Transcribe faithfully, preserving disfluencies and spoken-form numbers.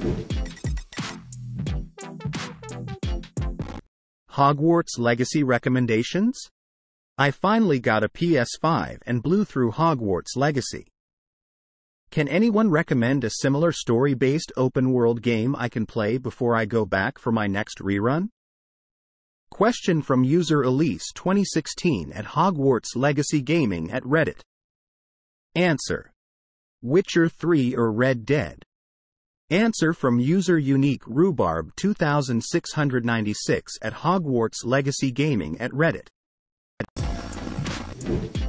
Hogwarts Legacy recommendations? I finally got a P S five and blew through Hogwarts Legacy. Can anyone recommend a similar story-based open-world game I can play before I go back for my next rerun? Question from user Elise twenty sixteen at Hogwarts Legacy Gaming at Reddit. Answer: Witcher three or Red Dead. Answer from user Unique Rhubarb two thousand six hundred ninety-six at Hogwarts Legacy Gaming at Reddit.